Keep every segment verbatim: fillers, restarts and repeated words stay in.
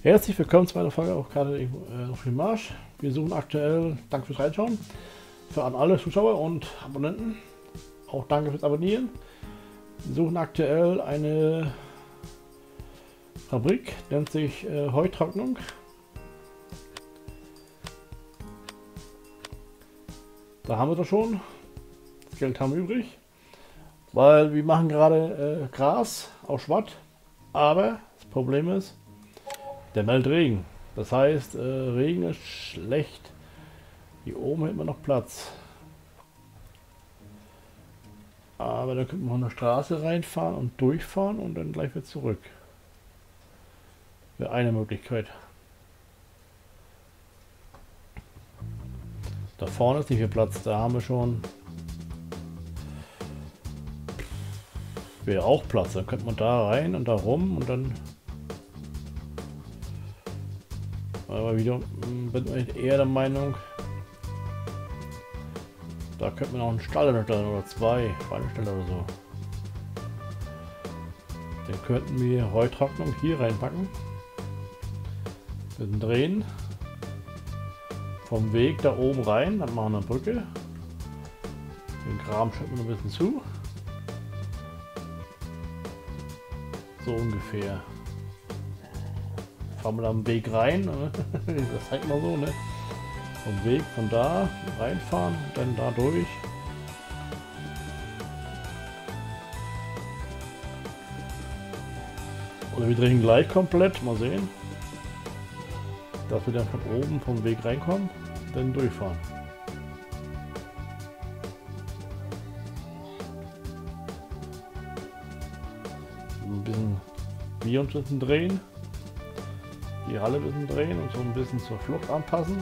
Herzlich willkommen zu einer Folge auf Karte äh, auf dem Marsch. Wir suchen aktuell, danke fürs Reinschauen, für an alle Zuschauer und Abonnenten. Auch danke fürs Abonnieren. Wir suchen aktuell eine Fabrik, nennt sich äh, Heutrocknung. Da haben wir das schon. Das Geld haben wir übrig. Weil wir machen gerade äh, Gras auf Schwatt. Aber das Problem ist, der meldet Regen. Das heißt, äh, Regen ist schlecht. Hier oben hätten wir noch Platz. Aber dann könnten wir von der Straße reinfahren und durchfahren und dann gleich wieder zurück. Wäre eine Möglichkeit. Da vorne ist nicht viel Platz. Da haben wir schon. Wäre auch Platz. Dann könnte man da rein und da rum und dann. Aber wieder bin ich eher der Meinung, da könnte man auch einen Stall stellen oder zwei Schweinestelle oder so. Dann könnten wir Heutrocknung hier reinpacken. Wir drehen vom Weg da oben rein, dann machen wir eine Brücke. Den Graben schütten wir ein bisschen zu. So ungefähr. Fahren wir da am Weg rein, das zeigt man so, ne? Vom Weg von da reinfahren, dann da durch. Oder wir drehen gleich komplett, mal sehen. Dass wir dann von oben vom Weg reinkommen, dann durchfahren. Ein bisschen wir uns ein bisschen drehen. Die Halle ein bisschen drehen und so ein bisschen zur Flucht anpassen.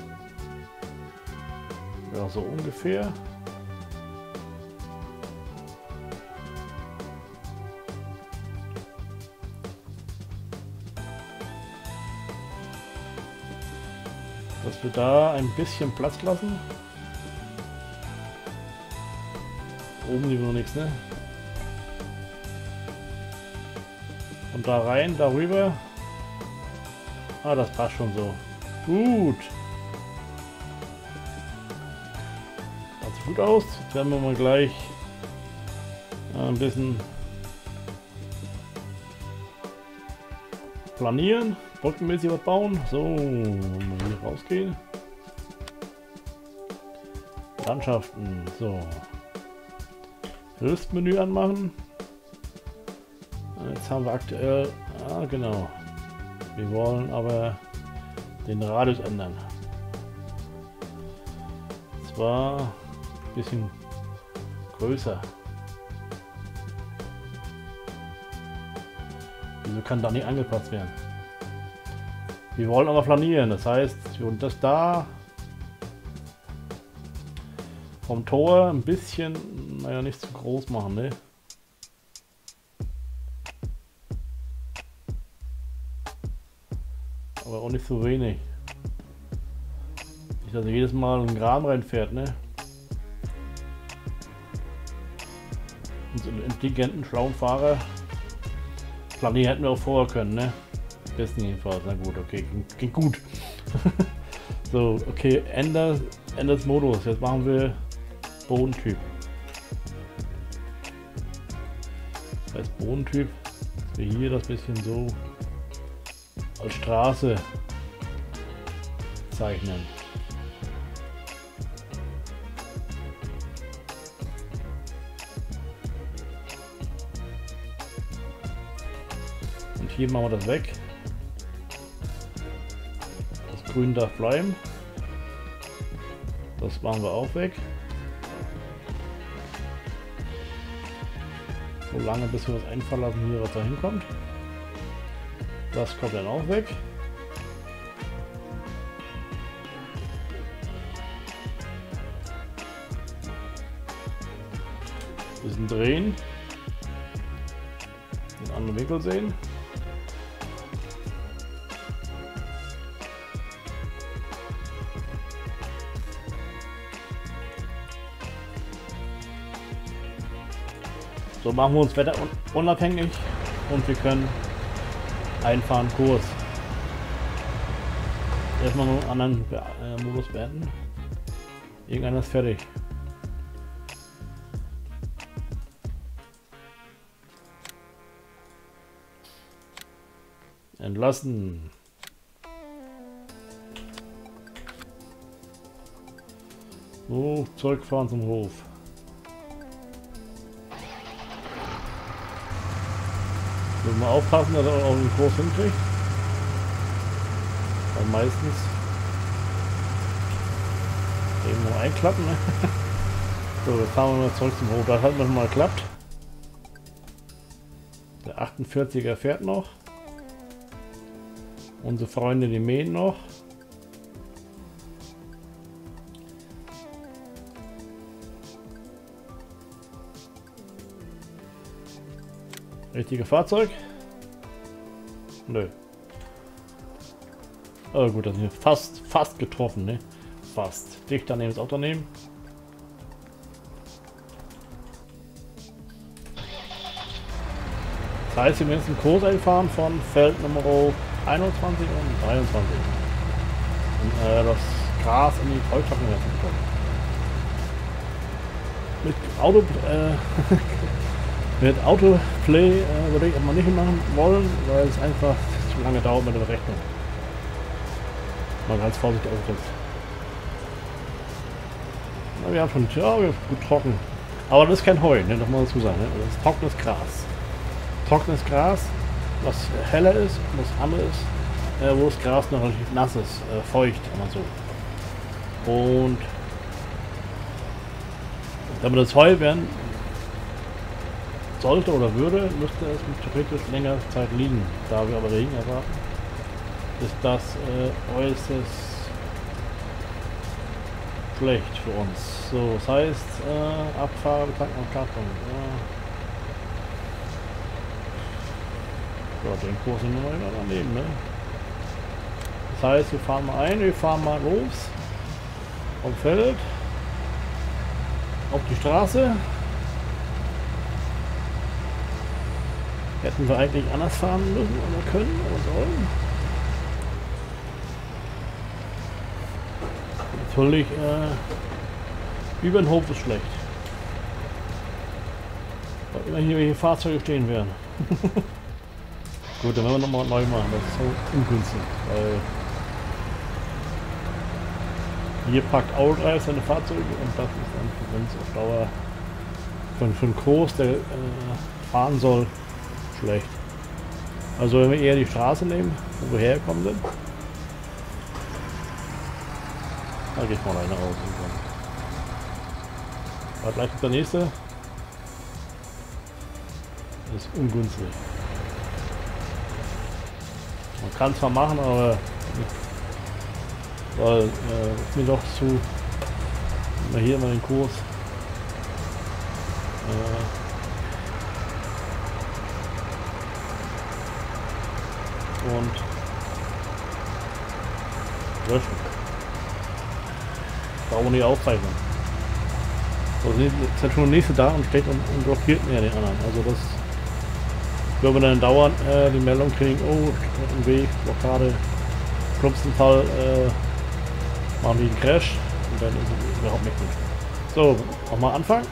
Ja, so ungefähr. Dass wir da ein bisschen Platz lassen. Oben sieht noch nichts, ne? Und da rein, darüber. Ah, das passt schon so. Gut. Das sieht gut aus. Jetzt werden wir mal gleich äh, ein bisschen planieren. Brückenmäßig was bauen. So, mal hier rausgehen. Landschaften. So. Hilfsmenü anmachen. Jetzt haben wir aktuell. Ah, genau. Wir wollen aber den Radius ändern. Und zwar ein bisschen größer. Wieso kann da nicht angepasst werden? Wir wollen aber flanieren, das heißt, wir wollen das da vom Tor ein bisschen, naja, nicht zu groß machen, ne? Aber auch nicht so wenig. Nicht, dass er jedes Mal ein Graben reinfährt, ne? Und so einen intelligenten, schlauen Fahrer. Planieren hätten wir auch vorher können, ne? Besten jedenfalls. Na gut, okay, klingt, klingt gut. So, okay, ändert, ändert Modus. Jetzt machen wir Bodentyp. Das heißt Bodentyp, dass wir hier das bisschen so als Straße zeichnen. Und hier machen wir das weg. Das Grün darf bleiben. Das machen wir auch weg. So lange bis wir das einfallen lassen, hier was da hinkommt. Das kommt dann auch weg. Bisschen drehen. Den anderen Winkel sehen. So machen wir uns wetterunabhängig und wir können einfahren Kurs. erstmal einen anderen Be äh, Modus beenden. Irgendeiner ist fertig. Entlassen. So, zurückfahren zum Hof. Müssen wir aufpassen, dass er auch den Kurs hinkriegt. Weil meistens eben nur einklappen. Ne? So, jetzt fahren wir mal zurück zum Hof. Das hat noch mal geklappt. Der achtundvierziger fährt noch. Unsere Freunde, die mähen noch. Richtige Fahrzeug? Nö. Aber gut, das sind fast, fast getroffen, ne? Fast. Dicht daneben ist auch daneben. Das heißt, wir müssen einen Kurs einfahren von Feld Nummer einundzwanzig und dreiundzwanzig. Und äh, das Gras in die Heutrocknung zu bekommen. Mit Auto, äh, mit Autoplay äh, würde ich aber nicht machen wollen, weil es einfach zu lange dauert mit der Berechnung. Mal ganz vorsichtig ausdrückt. Na, wir haben schon, ja, wir haben gut trocken. Aber das ist kein Heu, ne? Das muss man dazu sagen. Ne? Das ist trockenes Gras. Trockenes Gras, was heller ist, und das andere ist, äh, wo das Gras noch relativ nass ist, äh, feucht, immer so. Und damit das Heu werden sollte oder würde, müsste es mit theoretisch länger Zeit liegen. Da wir aber Regen erwarten, ist das äh, äußerst schlecht für uns. So, das heißt, äh, Abfahrt, Tanken und Karton. Ja. So, den Kurs sind wir mal daneben, ne? Das heißt, wir fahren mal ein, wir fahren mal los vom Feld auf die Straße. Hätten wir eigentlich anders fahren müssen oder können oder sollen. Natürlich, äh, über den Hof ist schlecht. Weil immer hier welche Fahrzeuge stehen werden. Gut, dann werden wir nochmal neu machen. Das ist so ungünstig. Weil hier packt Audrey seine Fahrzeuge und das ist dann für uns auf Dauer für, für einen Kurs, der äh, fahren soll, schlecht. Also wenn wir eher die Straße nehmen, wo wir hergekommen sind, da geht mal einer raus. Aber gleich kommt der nächste. Das ist ungünstig. Man kann es zwar machen, aber weil äh, ist mir doch zu mal hier mal den Kurs äh, und löschen. Brauchen wir nicht aufzeichnen. Also ist ja schon der nächste da und steht und, und blockiert mir den anderen. Also das, wenn wir dann dauernd äh, die Meldung kriegen, oh, im Weg, Blockade, schlimmsten Fall äh, machen die einen Crash und dann ist es überhaupt nicht gut. So, nochmal anfangen.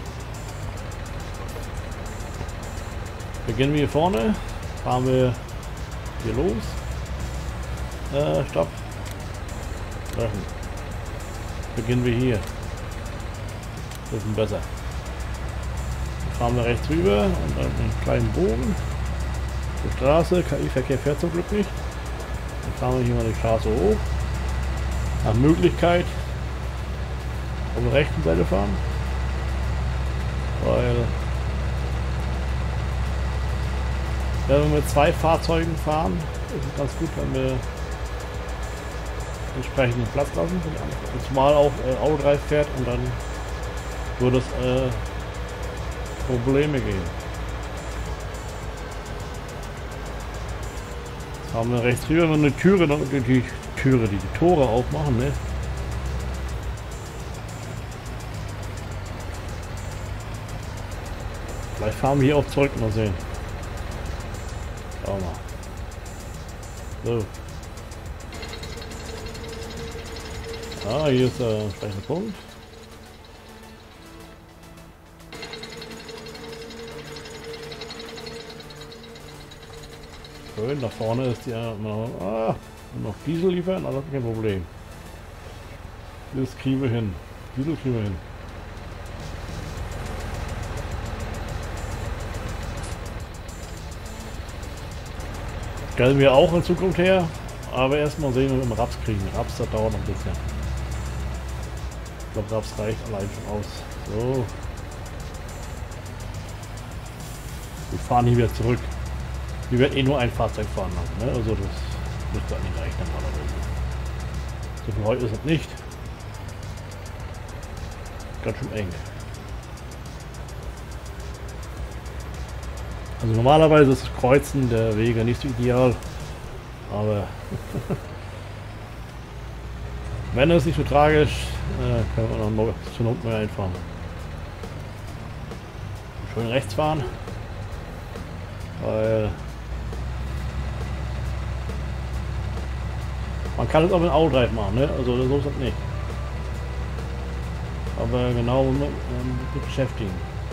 Beginnen wir hier vorne, fahren wir hier los. Äh, stopp. Löschen. Beginnen wir hier. Das ist besser. Dann fahren wir rechts rüber und dann einen kleinen Bogen. Die Straße, K I-Verkehr fährt zum Glück nicht. Dann fahren wir hier mal die Straße hoch. Nach Möglichkeit auf der rechten Seite fahren. Weil wenn wir mit zwei Fahrzeugen fahren, ist es ganz gut, wenn wir entsprechenden Platz lassen. Zumal auch äh, Autodrive fährt und dann würde es äh, Probleme geben. Jetzt haben wir rechts rüber noch eine Türe, noch die, die Türe, die, die Tore aufmachen, ne? Vielleicht fahren wir hier auch zurück, mal sehen. Schau mal. So. Ah, hier ist der entsprechende Punkt. Schön, da vorne ist die äh, noch, ah, noch Diesel liefern, also kein Problem. Das kriegen wir hin. Diesel kriegen wir hin. Stellen wir auch in Zukunft her, aber erstmal sehen, wie wir im Raps kriegen. Raps, das dauert noch ein bisschen. Ich glaube, Raps reicht allein schon aus. So. Wir fahren hier wieder zurück. Wir werden eh nur ein Fahrzeug fahren lassen, ne? Also das müsste eigentlich reichen normalerweise. So viel heute ist es nicht. Ganz schön eng. Also normalerweise ist das Kreuzen der Wege nicht so ideal, aber wenn es nicht so tragisch, äh, können wir noch zur Not mehr einfahren. Schön rechts fahren, weil man kann es auch mit dem Auto machen, ne? Also so ist das nicht. Aber genau mit, mit beschäftigen.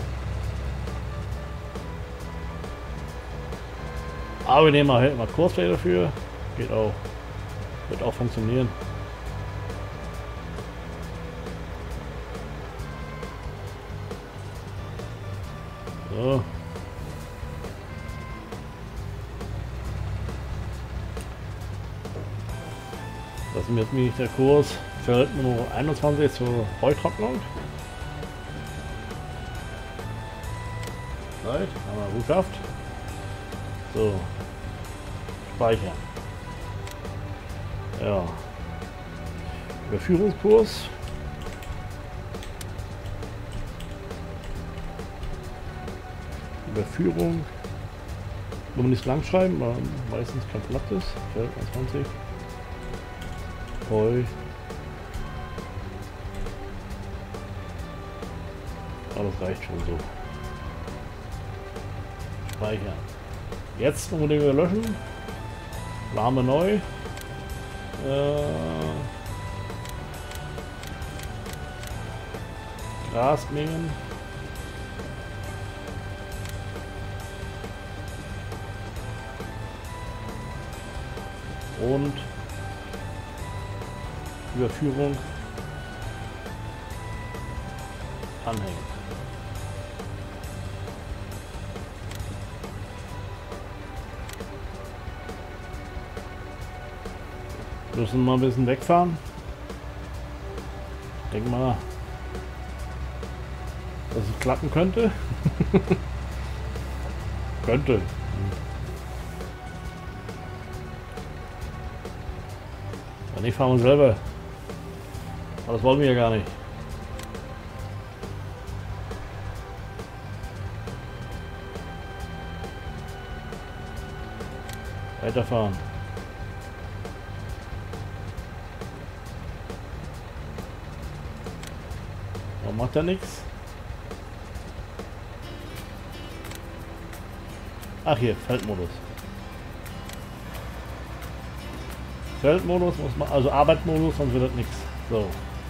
Aber wir nehmen mal, mal Kursfläche dafür. Geht auch. Wird auch funktionieren. So. Das ist jetzt nämlich der Kurs Feld Nummer einundzwanzig zur Heutrocknung. Right, haben wir gut geschafft. So. Speichern. Ja. Überführungskurs. Überführung. Wenn man nicht lang schreiben, weil meistens kein Platz ist. Feld einundzwanzig. Heu. Aber das reicht schon so. Speichern. Jetzt unbedingt wieder löschen. Name neu. Äh, Gras mähen. Und Überführung anhängen. Müssen mal ein bisschen wegfahren. Ich denke mal, dass es klappen könnte. könnte. Wenn nicht, fahren wir selber. Aber das wollen wir ja gar nicht. Weiterfahren. Warum macht er nichts? Ach hier, Feldmodus. Feldmodus muss man, also Arbeitsmodus, sonst wird das nichts. So.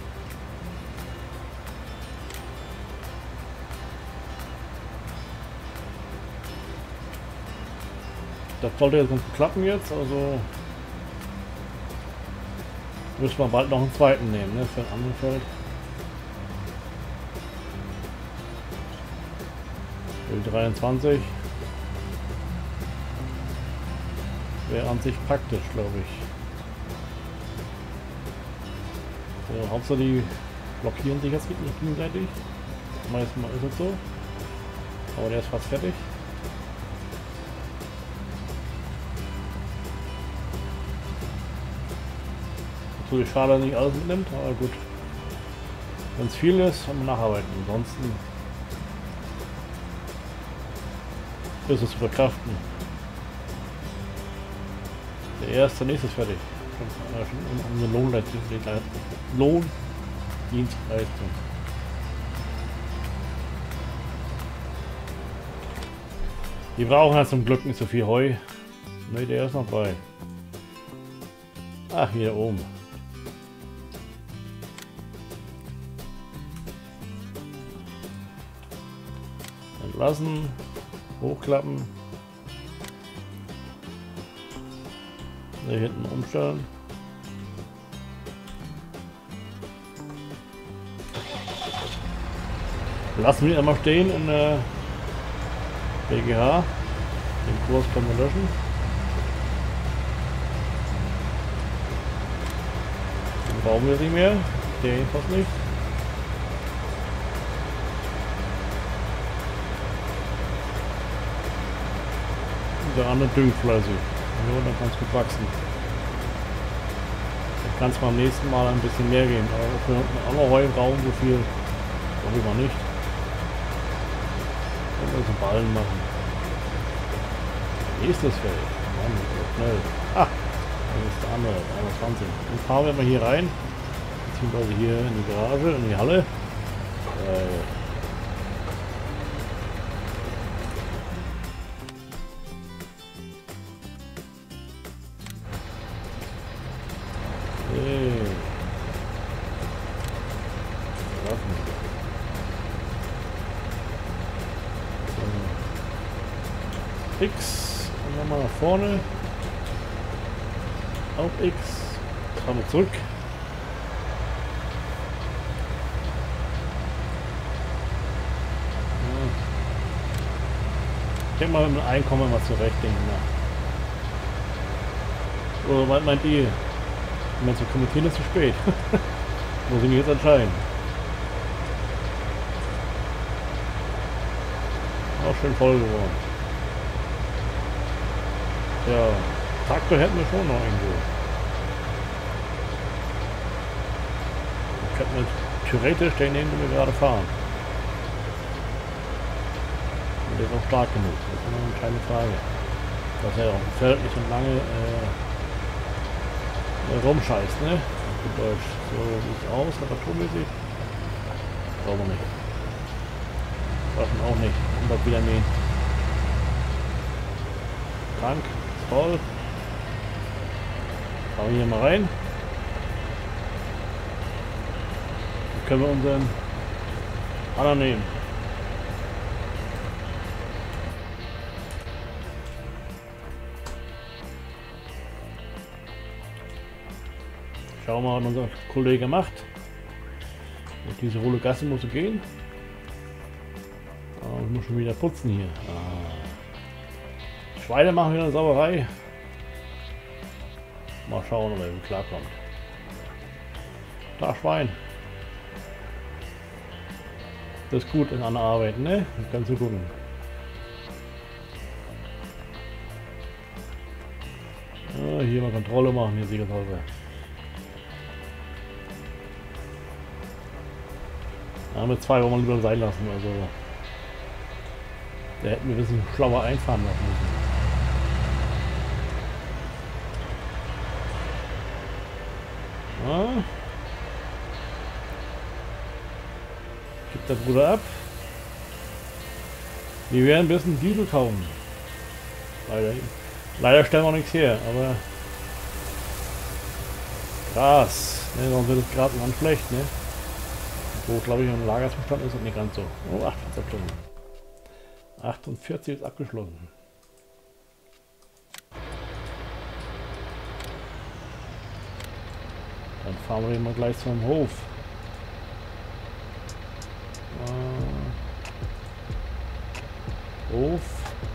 Das sollte jetzt ganz gut klappen jetzt, also müssen wir bald noch einen zweiten nehmen, ne, für ein anderes Feld. dreiundzwanzig wäre an sich praktisch, glaube ich. So, Hauptsache die blockieren sich jetzt nicht gegenseitig. Meistens ist es so. Aber der ist fast fertig. Natürlich schade, dass nicht alles mitnimmt, aber gut. Wenn es viel ist, kann man nacharbeiten. Ansonsten ist es zu verkraften. Der erste, nächstes fertig. Unsere Lohnleistung. Lohndienstleistung. Die brauchen halt zum Glück nicht so viel Heu. Ne, der ist noch bei. Ach, hier oben. Lassen. Hochklappen. Hier hinten umstellen. Lassen wir einmal stehen in der B G H. Den Kurs können wir löschen. Den brauchen wir nicht mehr. Der jedenfalls nicht. Der andere düngt fleißig. Ja, dann kann es gut wachsen. Dann kann es beim nächsten Mal ein bisschen mehr gehen. Aber ob wir auch noch Heu brauchen, so viel, glaube ich mal nicht. Dann müssen wir Ballen machen. Nächstes Feld. Mann, so schnell. Ah, das ist der andere, einundzwanzig. Dann fahren wir mal hier rein. Beziehungsweise hier in die Garage, in die Halle. Äh, X und nochmal nach vorne. Auf X. Fahren wir zurück. Ja. Ich denke mal mit dem Einkommen mal zurecht denken. Oder was meint ihr? Ich meine, zu kommentieren ist zu spät. Muss ich mich jetzt entscheiden. Auch schön voll geworden. Ja, Traktor hätten wir schon noch irgendwo. Ich könnte mir theoretisch den nehmen, den wir gerade fahren. Und der ist auch stark genug. Das ist immer eine kleine Frage. Dass er auch im Feld nicht so lange äh, rumscheißt, ne? Auf Deutsch. So sieht es aus, reparaturmäßig. Brauchen wir nicht. Brauchen auch nicht. Und dort wieder mähen. Tank. Voll. Schauen wir hier mal rein. Dann können wir unseren anderen nehmen. Schauen wir mal, was unser Kollege macht. Und diese Rolle Gasse muss gehen. Aber ich muss schon wieder putzen hier. Ah. Schweine machen wieder eine Sauerei. Mal schauen, ob er klarkommt. Da Schwein. Das ist gut in einer Arbeit, ne? Das kannst du gucken. Ah, hier mal Kontrolle machen, hier Siegershäuser. Ja, mit zwei wollen wir lieber sein lassen, also. Da hätten wir ein bisschen schlauer einfahren lassen müssen. Ja. Gibt der Bruder ab. Wir werden ein bisschen Diesel kaufen. Leider, leider stellen wir nichts her, aber Gras. Ne, sonst wird das Gras ganz schlecht, ne? Wo glaube ich im Lagerzustand ist und nicht ganz so. Oh, achtundvierzig Stunden. achtundvierzig ist abgeschlossen. Dann fahren wir mal gleich zum Hof. Äh, Hof.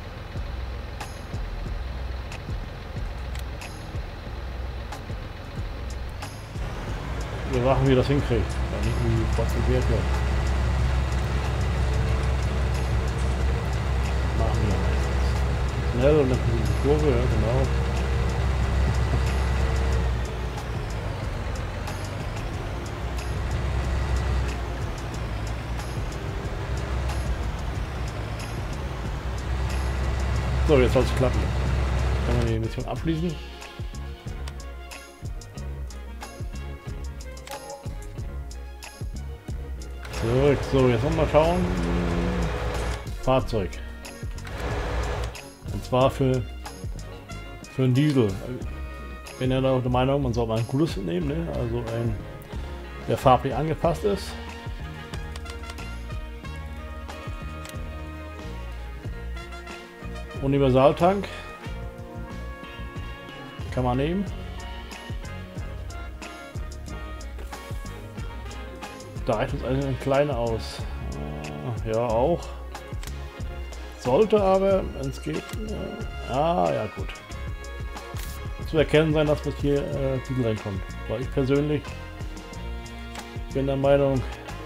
Wir machen, wie das hinkriegt. Dann nicht irgendwie konzentriert wird. Machen wir meistens. Schnell und dann die Kurve, ja, genau. So, jetzt soll es klappen. Können wir die Mission abschließen. Zurück. So, jetzt wollen wir mal schauen. Fahrzeug. Und zwar für, für einen Diesel. Ich bin ja da der Meinung, man soll mal ein cooles nehmen, ne? Also ein, der farblich angepasst ist. Universaltank. Kann man nehmen. Da reicht uns eine kleine aus. Ja, auch. Sollte aber, wenn es geht. Äh, ah, ja, gut. Zu erkennen sein, dass mit hier äh, Diesel reinkommt. Weil ich persönlich bin der Meinung,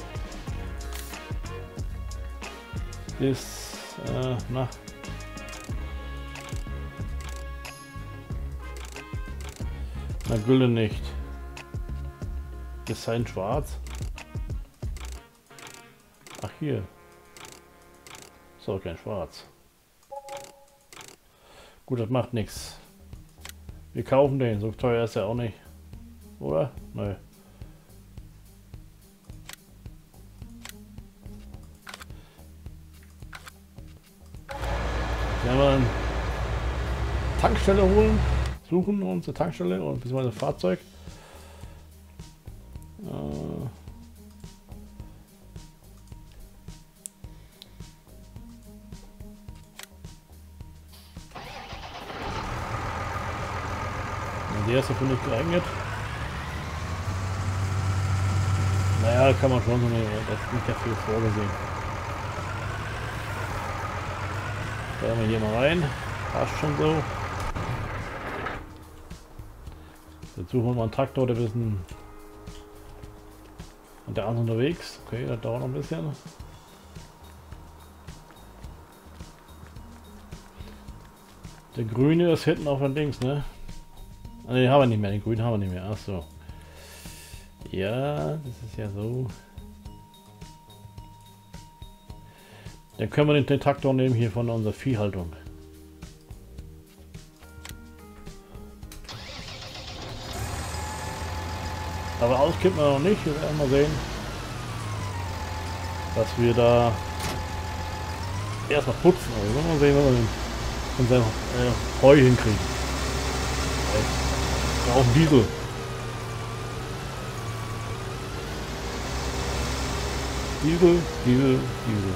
ist, äh, na. Na, Gülle nicht. Design schwarz. Ach, hier. Ist auch kein Schwarz. Gut, das macht nichts. Wir kaufen den. So teuer ist er auch nicht. Oder? Nö. Wenn wir eine Tankstelle holen, suchen uns eine Tankstelle und beziehungsweise ein Fahrzeug. Äh Der ist dafür nicht geeignet. Naja, kann man schon so nehmen, das ist nicht dafür vorgesehen. Schauen wir hier mal rein. Passt schon so. Jetzt suchen wir mal einen Traktor, der ein bisschen und der andere unterwegs. Okay, das dauert noch ein bisschen. Der grüne ist hinten auf dem Links, ne? Ah, den haben wir nicht mehr, den grünen haben wir nicht mehr. Ach so. Ja, das ist ja so. Dann können wir den, den Traktor nehmen hier von unserer Viehhaltung. Aber auskippen wir noch nicht. Wir werden mal sehen, dass wir da erstmal putzen. Also wir mal sehen, wenn wir den, unser äh, Heu hinkriegen. Wir brauchen Diesel. Diesel, Diesel, Diesel.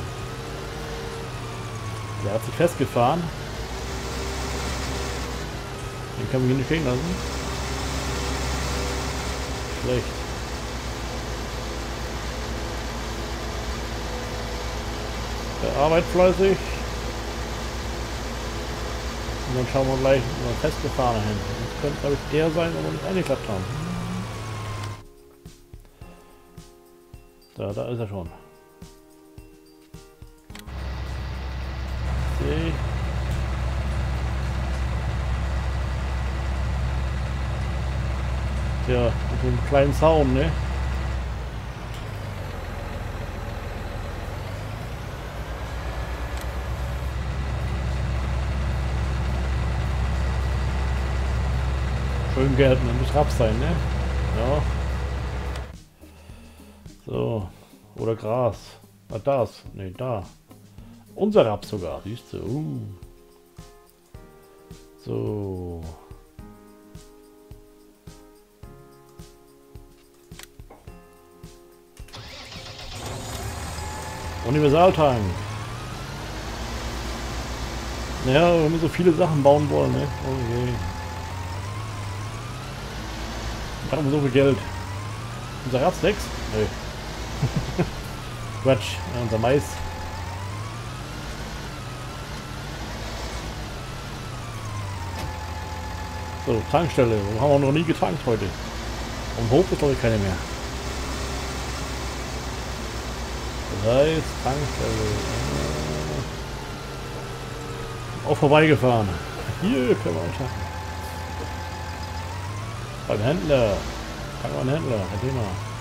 Der hat sich festgefahren. Den können wir hier nicht stehen lassen. Schlecht. Der arbeitet fleißig. Und dann schauen wir gleich mal festgefahren hin. Das könnte, glaube ich, der sein, wo wir nicht eingeklappt haben. Da, da ist er schon. Okay. Tja, mit dem kleinen Zaun, ne? Schön Gärten und Raps sein, ne? Ja. So. Oder Gras. Ah, das. Ne, da. Unser Raps sogar, siehst du. Uh. So. Universaltank. Ja, wenn wir so viele Sachen bauen wollen, ne? Oh je. Haben wir so viel Geld. Unser Raps sechs? Nee. Quatsch, ja, unser Mais. So, Tankstelle. Wir haben auch noch nie getankt heute. Um Hof ist glaube ich keine mehr. Das heißt, Tankstelle. Auch vorbeigefahren. Hier können wir tanken. Beim Händler. Fangen wir einen Händler, kein Thema.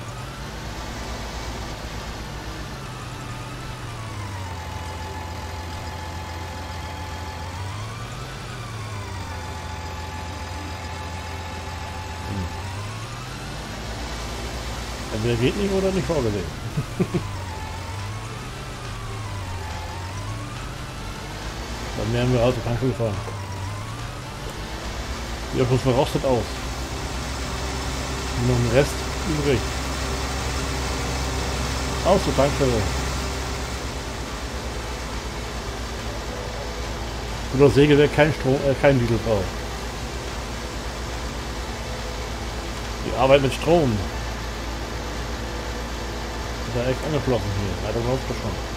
Hm. Entweder geht nicht oder nicht vorgesehen. Dann werden wir also Tankstelle fahren. Ja, bloß verrostet aus. Noch ein Rest übrig. Aus der Tankstelle. Wo das Sägewerk kein Strom, äh, kein Diesel braucht. Die Arbeit mit Strom. Ist ja echt angeflossen hier. Leider läuft das schon.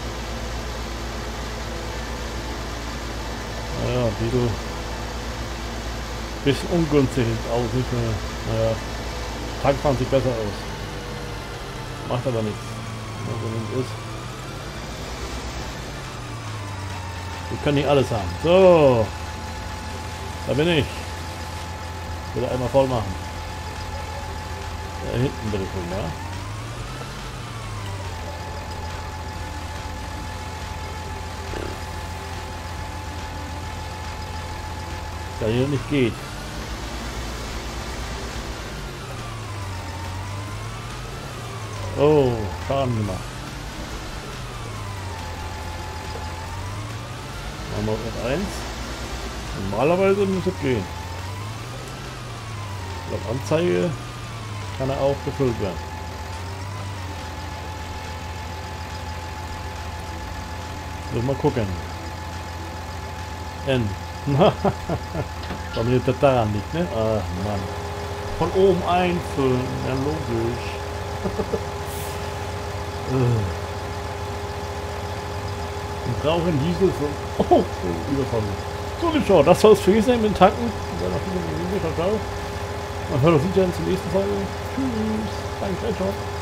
Naja, Diesel. Bisschen ungünstig aus, nicht mehr. Naja. Tankfahren sieht besser aus. Macht aber nichts. Ja, so wie es ist. Wir können nicht alles haben. So. Da bin ich. Wieder einmal voll machen. Da hinten bitte schon, ja. Da hier nicht geht. Oh, Schaden gemacht. Machen wir mit eins. Normalerweise muss es gehen. Laut Anzeige kann er auch gefüllt werden. So, mal gucken. N. Bei mir das daran nicht, ne? Ach Mann. Von oben einfüllen. Ja, logisch. Wir brauchen Diesel für... Oh, überkommen. So, lieb schau, das soll es für jetzt sein mit den Tanken. Man hört uns wieder zur nächsten Folge. Tschüss. Danke, ciao.